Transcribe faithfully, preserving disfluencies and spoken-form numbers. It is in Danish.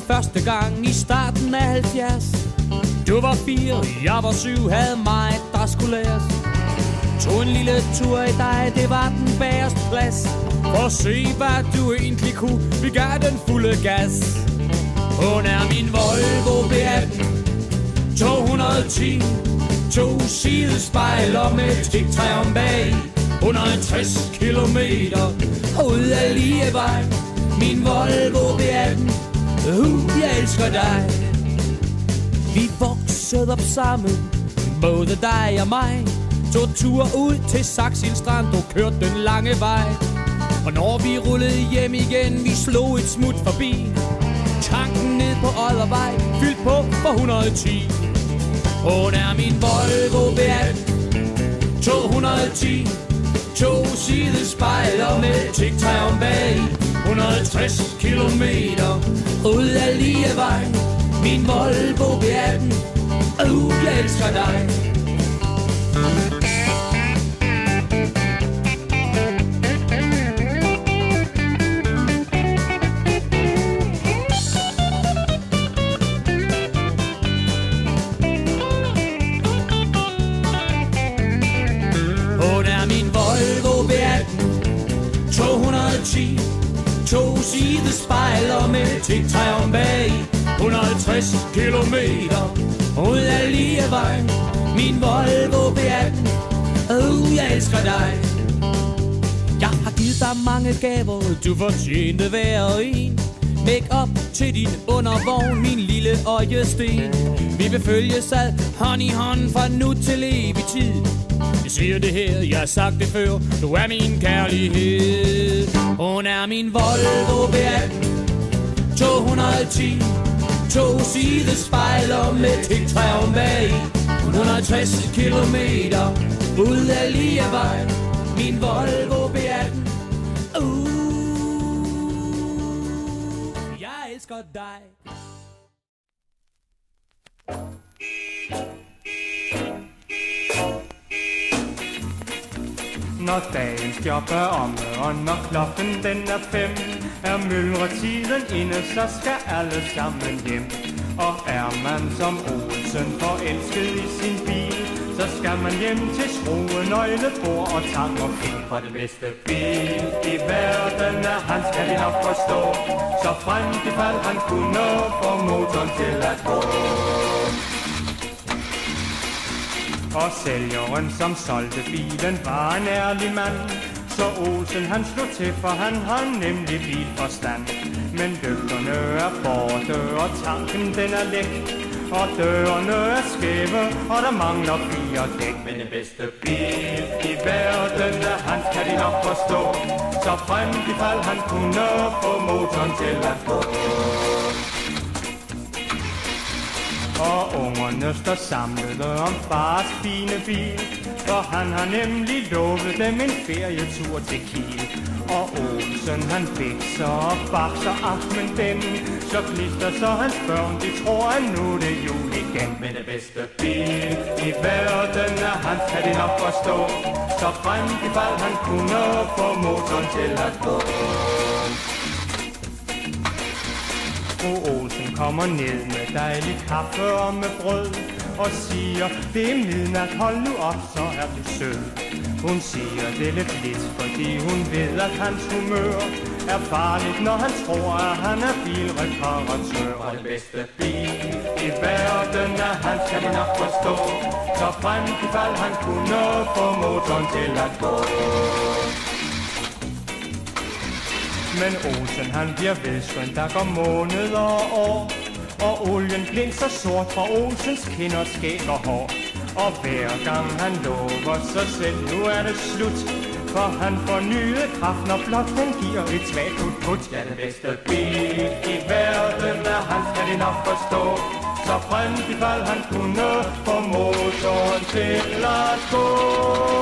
første gang i starten af halvfjerds. Du var fire, jeg var syv, havde mig, der skulle læres. Tog en lille tur i dig, det var den bagerste plads. For at se, hvad du egentlig kunne, vi gav den fulde gas. Hun er min Volvo B atten to hundrede og ti. To sidespejler med tigtræ om bag. et hundrede og tres kilometer ud af Lievej. Min Volvo B atten, uh, jeg elsker dig. Vi voksede op sammen, både dig og mig. Tog tur ud til Saxil Strand og kørte den lange vej. Og når vi rullede hjem igen, vi slog et smut forbi. Tanken ned på Oddervej, fyldt på for et hundrede og ti. Hun er min Volvo B atten to hundrede og ti. To sidespejler med tigtræ om bag. et hundrede og tres kilometer ud af Lievej. Min Volvo B atten, uh, jeg elsker dig. To sidespejler med tigtræ om bag. et hundrede og tres kilometer ud af Lievej. Min Volvo B atten, oh, jeg elsker dig. Jeg har givet dig mange gaver, du fortjente hver og en. Make up til din undervogn, min lille øjesten. Vi vil følges ad hånd i hånd fra nu til evig tid. Jeg siger det her, jeg har sagt det før, du er min kærlighed. Hun er min Volvo B atten to hundrede og ti. To sidespejler med tigtræ om bag. et hundrede og tres kilometer ud af Lievej. Min Volvo B atten, uh, jeg elsker dig. Når dagens job er omme, og når klokken den er fem, er myldretiden inde, så skal alle sammen hjem. Og er man som Olsen forelsket i sin bil, så skal man hjem til skrue, nøgle, bord og tang og fin. For det bedste bil i verden er han, skal vi nok forstå, så frem i fald han kunne få motoren til at gå. Og sælgeren, som solgte bilen, var en ærlig mand. Så Olsen han slog til, for han har nemlig bilforstand. Men lygterne er borte, og tanken den er læk. Og dørene er skæve, og der mangler fire dæk. Men den bedste bil i verden er han, kan de nok forstå. Så frem i fald han kunne få motoren til at gå. Og ungerne står samlede om fars fine bil, for han har nemlig lovet dem en ferietur til Kiel. Og Olsen han fikser og bakser aftenen den, så klister så hans børn, de tror at nu er det jul igen. Men det bedste bil i verden er han, kan de nok forstå, så frem i fald han kunne få motoren til at gå. Fru Olsen kommer ned med dejlig kaffe og med brød og siger, det er midnat, hold nu op, så er du sød. Hun siger det lidt lidt, fordi hun ved, at hans humør er farligt, når han tror, at han er bilreparatør. Og det bedste bil i verden er han, skal de nok forstå, så frem i fald han kunne få motoren til at gå. Men Olsen han bliver vedskønt, der går måneder og år, og olien blinser sort fra Olsens kinder, skæg og hår. Og hver gang han lover sig selv, nu er det slut, for han får nye kraft, når blot han giver et svagt put-put. Ja, det bedste bil i verden er han, skal de nok forstå, så frem i fald han kunne få motoren til at gå.